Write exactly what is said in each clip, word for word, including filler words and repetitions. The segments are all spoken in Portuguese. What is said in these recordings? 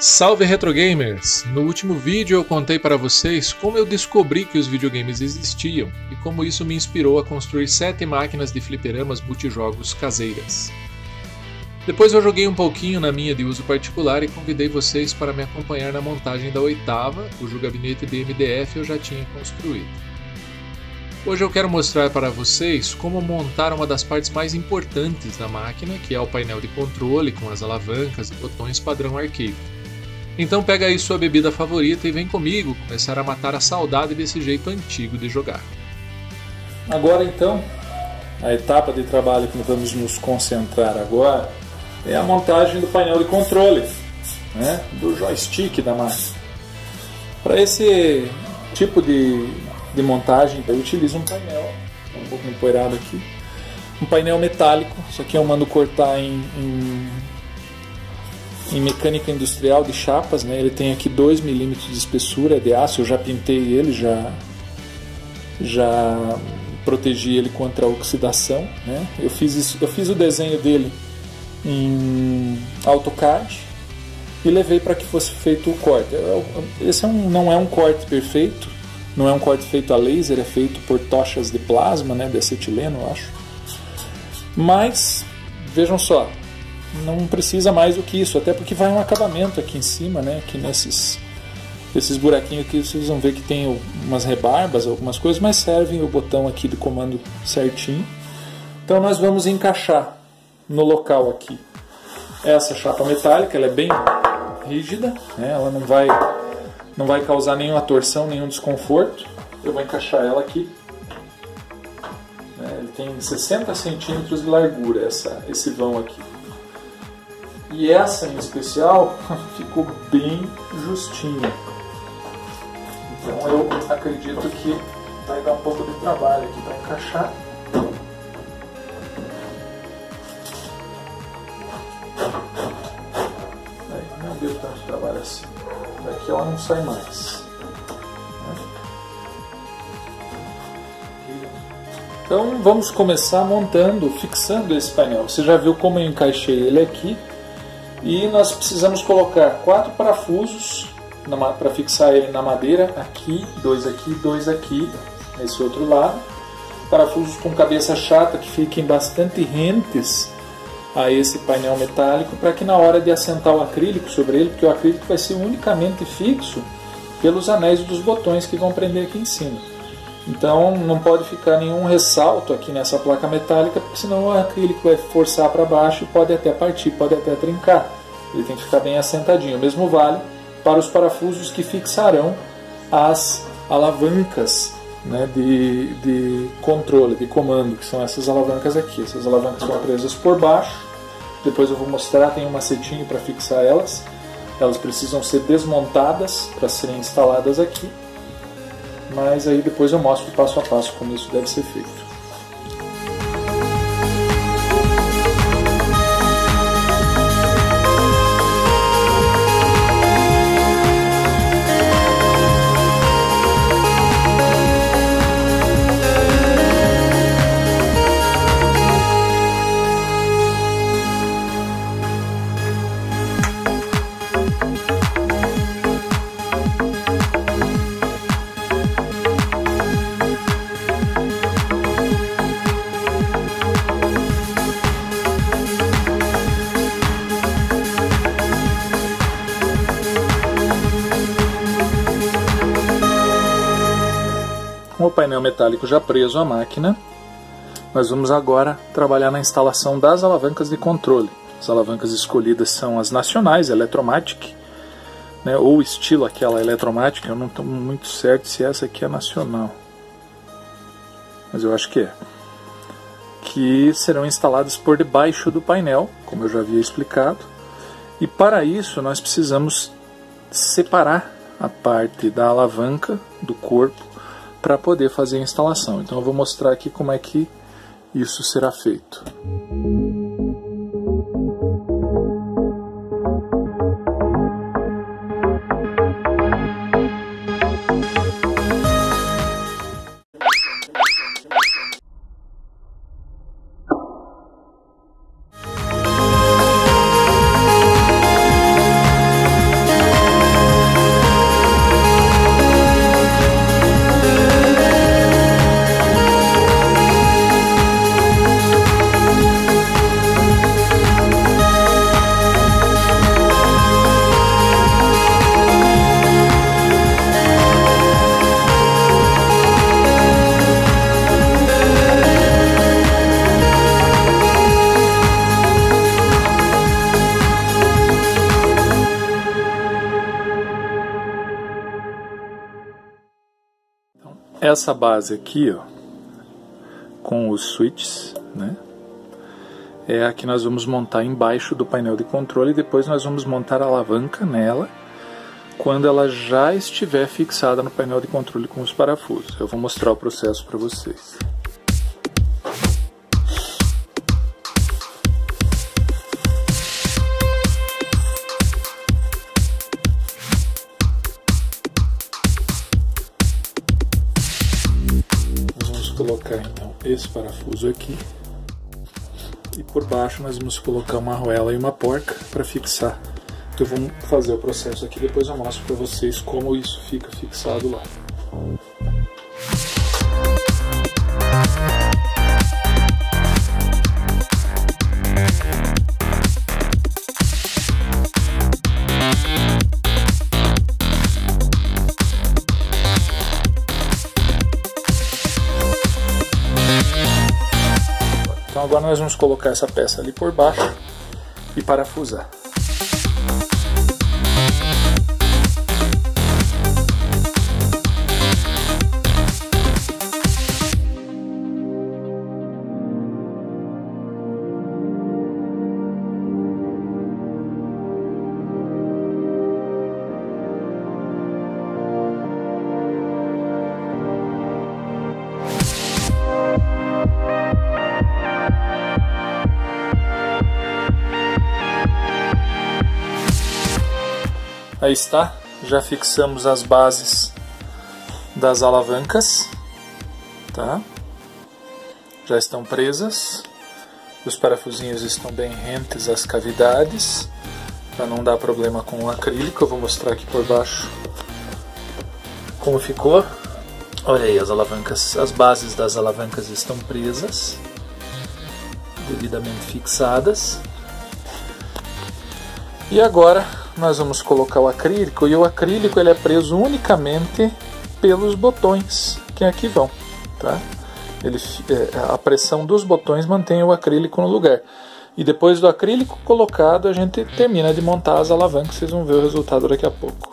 Salve Retro Gamers! No último vídeo eu contei para vocês como eu descobri que os videogames existiam e como isso me inspirou a construir sete máquinas de fliperamas multijogos caseiras. Depois eu joguei um pouquinho na minha de uso particular e convidei vocês para me acompanhar na montagem da oitava, cujo gabinete de M D F eu já tinha construído. Hoje eu quero mostrar para vocês como montar uma das partes mais importantes da máquina, que é o painel de controle com as alavancas e botões padrão arcade. Então pega aí sua bebida favorita e vem comigo começar a matar a saudade desse jeito antigo de jogar. Agora então, a etapa de trabalho que nós vamos nos concentrar agora é a montagem do painel de controle, né, do joystick da máquina. Para esse tipo de, de montagem eu utilizo um painel, um pouco empoeirado aqui, um painel metálico. Isso aqui eu mando cortar em, em em mecânica industrial de chapas, né? Ele tem aqui dois milímetros de espessura, de aço. Eu já pintei ele, já já protegi ele contra a oxidação, né? Eu fiz isso, eu fiz o desenho dele em AutoCAD e levei para que fosse feito o corte. Esse é um, não é um corte perfeito, não é um corte feito a laser, é feito por tochas de plasma, né? De acetileno, eu acho. Mas vejam só, não precisa mais do que isso, até porque vai um acabamento aqui em cima, né? Aqui nesses esses buraquinhos aqui vocês vão ver que tem umas rebarbas, algumas coisas, mas servem o botão aqui do comando certinho. Então nós vamos encaixar no local aqui essa chapa metálica. Ela é bem rígida, né? Ela não vai, não vai causar nenhuma torção, nenhum desconforto. Eu vou encaixar ela aqui. Ele tem sessenta centímetros de largura, essa, esse vão aqui. E essa em especial ficou bem justinha. Então eu acredito que vai dar um pouco de trabalho aqui para encaixar. Aí, não deu tanto trabalho assim. Daqui ela não sai mais. Então vamos começar montando, fixando esse painel. Você já viu como eu encaixei ele aqui. E nós precisamos colocar quatro parafusos para fixar ele na madeira, aqui, dois aqui, dois aqui, nesse outro lado. Parafusos com cabeça chata que fiquem bastante rentes a esse painel metálico, para que na hora de assentar o acrílico sobre ele, porque o acrílico vai ser unicamente fixo pelos anéis dos botões que vão prender aqui em cima. Então não pode ficar nenhum ressalto aqui nessa placa metálica, porque senão o acrílico vai forçar para baixo e pode até partir, pode até trincar. Ele tem que ficar bem assentadinho. O mesmo vale para os parafusos que fixarão as alavancas, né, de, de controle, de comando, que são essas alavancas aqui. Essas alavancas são presas por baixo. Depois eu vou mostrar, tem um macetinho para fixar elas. Elas precisam ser desmontadas para serem instaladas aqui. Mas aí depois eu mostro passo a passo como isso deve ser feito. Com o painel metálico já preso à máquina, nós vamos agora trabalhar na instalação das alavancas de controle. As alavancas escolhidas são as nacionais, Eletromatic, né, ou estilo aquela Eletromatic. Eu não estou muito certo se essa aqui é nacional, mas eu acho que é. Que serão instaladas por debaixo do painel, como eu já havia explicado. E para isso nós precisamos separar a parte da alavanca do corpo para poder fazer a instalação. Então eu vou mostrar aqui como é que isso será feito. essa base aqui, ó, com os switches, né, é a que nós vamos montar embaixo do painel de controle e depois nós vamos montar a alavanca nela quando ela já estiver fixada no painel de controle com os parafusos. Eu vou mostrar o processo para vocês. Nós vamos colocar então esse parafuso aqui e por baixo nós vamos colocar uma arruela e uma porca para fixar. Eu vou fazer o processo aqui, depois eu mostro para vocês como isso fica fixado lá. Então agora nós vamos colocar essa peça ali por baixo e parafusar. Aí está, já fixamos as bases das alavancas, tá? Já estão presas, os parafusinhos estão bem rentes às cavidades, para não dar problema com o acrílico. Eu vou mostrar aqui por baixo como ficou. Olha aí, as alavancas, as bases das alavancas estão presas, devidamente fixadas. E agora nós vamos colocar o acrílico, e o acrílico ele é preso unicamente pelos botões que aqui vão, tá? Ele, a pressão dos botões mantém o acrílico no lugar. E depois do acrílico colocado, a gente termina de montar as alavancas. Vocês vão ver o resultado daqui a pouco.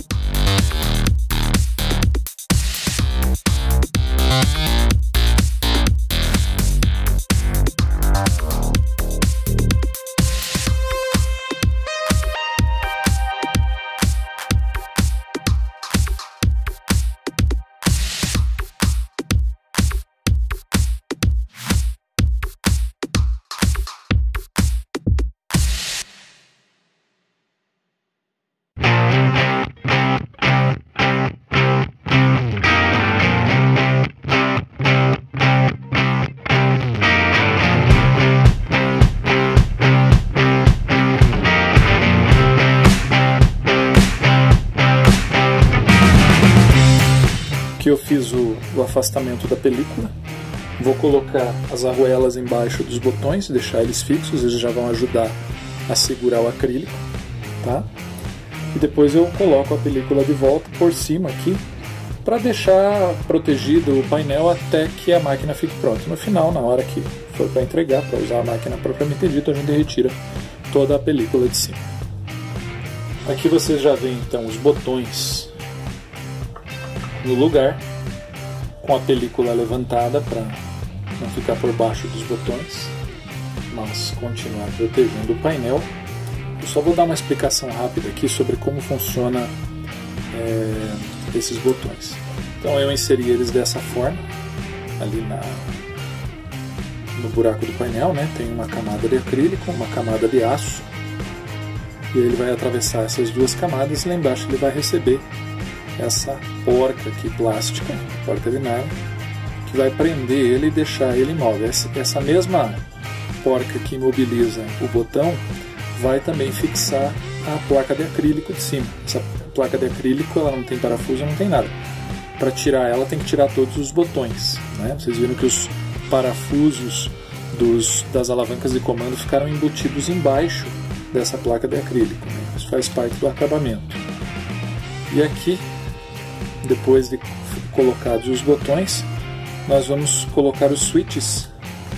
Aqui eu fiz o, o afastamento da película. Vou colocar as arruelas embaixo dos botões, deixar eles fixos, eles já vão ajudar a segurar o acrílico, tá? E depois eu coloco a película de volta por cima aqui, para deixar protegido o painel até que a máquina fique pronta. No final, na hora que for para entregar, para usar a máquina propriamente dita, a gente retira toda a película de cima. Aqui vocês já veem então os botões no lugar, com a película levantada para não ficar por baixo dos botões, mas continuar protegendo o painel. Eu só vou dar uma explicação rápida aqui sobre como funciona é, esses botões. Então eu inseri eles dessa forma, ali na, no buraco do painel, né? Tem uma camada de acrílico, uma camada de aço, e ele vai atravessar essas duas camadas, e lá embaixo ele vai receber essa porca aqui plástica, porca de nylon, que vai prender ele e deixar ele imóvel. Essa, essa mesma porca que imobiliza o botão vai também fixar a placa de acrílico de cima. Essa placa de acrílico ela não tem parafuso, não tem nada. Para tirar ela tem que tirar todos os botões, né? Vocês viram que os parafusos dos, das alavancas de comando ficaram embutidos embaixo dessa placa de acrílico, né? Isso faz parte do acabamento. E aqui, depois de colocados os botões, nós vamos colocar os switches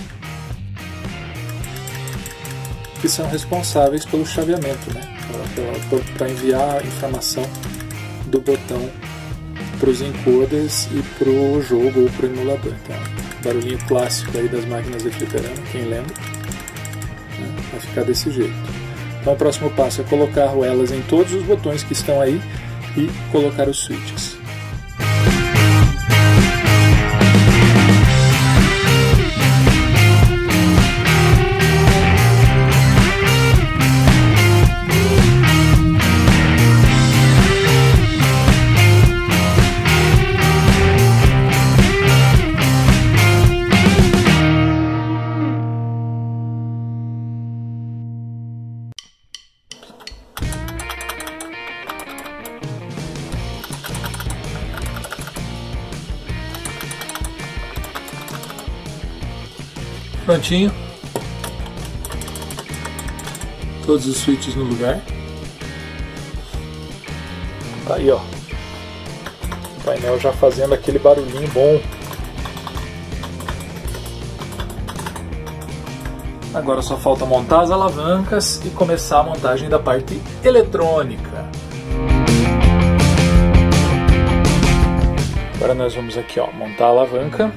que são responsáveis pelo chaveamento, né? Para enviar a informação do botão para os encoders e para o jogo ou para o emulador. Então, barulhinho clássico aí das máquinas de fliperama, quem lembra, né? Vai ficar desse jeito. Então o próximo passo é colocar elas em todos os botões que estão aí e colocar os switches. Prontinho, todos os switches no lugar. Aí ó, o painel já fazendo aquele barulhinho bom. Agora só falta montar as alavancas e começar a montagem da parte eletrônica. Agora nós vamos aqui ó, montar a alavanca.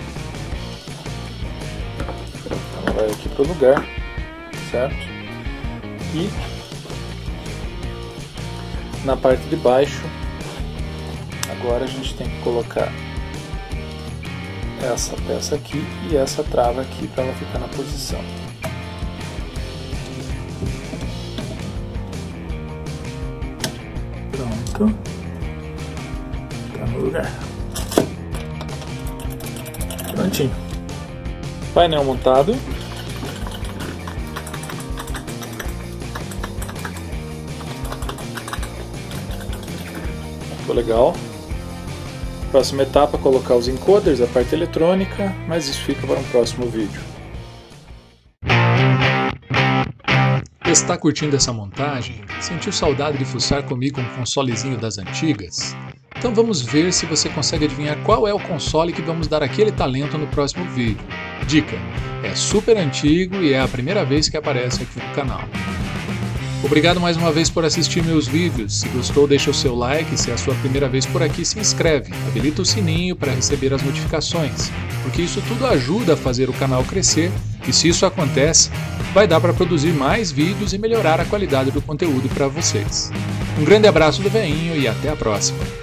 Vai aqui para o lugar, certo? E na parte de baixo, agora a gente tem que colocar essa peça aqui e essa trava aqui para ela ficar na posição. Pronto, tá no lugar. Prontinho. Painel montado. Ficou legal. Próxima etapa, colocar os encoders, a parte eletrônica, mas isso fica para um próximo vídeo. Está curtindo essa montagem? Sentiu saudade de fuçar comigo um consolezinho das antigas? Então vamos ver se você consegue adivinhar qual é o console que vamos dar aquele talento no próximo vídeo. Dica: é super antigo e é a primeira vez que aparece aqui no canal. Obrigado mais uma vez por assistir meus vídeos. Se gostou, deixa o seu like. Se é a sua primeira vez por aqui, se inscreve. Habilita o sininho para receber as notificações, porque isso tudo ajuda a fazer o canal crescer e se isso acontece, vai dar para produzir mais vídeos e melhorar a qualidade do conteúdo para vocês. Um grande abraço do Veinho e até a próxima!